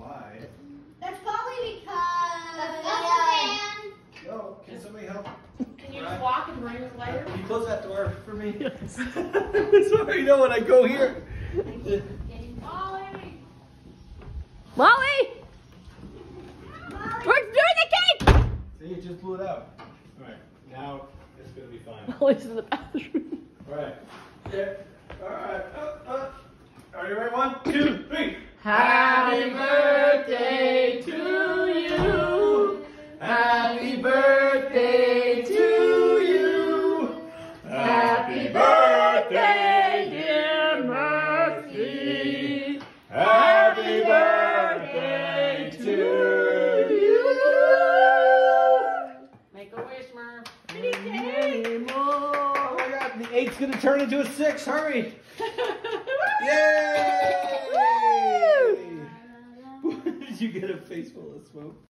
Why? That's probably because... Yo, can somebody help? Can you just walk and bring it later? Can you close that door for me? Yes. Sorry, you know when I go here. Molly! Molly! We're doing the cake! See, it just blew it out. Alright, now it's gonna be fine. Molly's in the bathroom. Alright. Yeah. Alright. Are you ready? 1, 2, 3. Happy birthday to you. Happy birthday to you. Happy birthday, dear Murphy. Happy birthday to you. Make a wish, Murph. Many more. Oh my God, the 8's gonna turn into a 6. Hurry! Yay! Did you get a face full of smoke?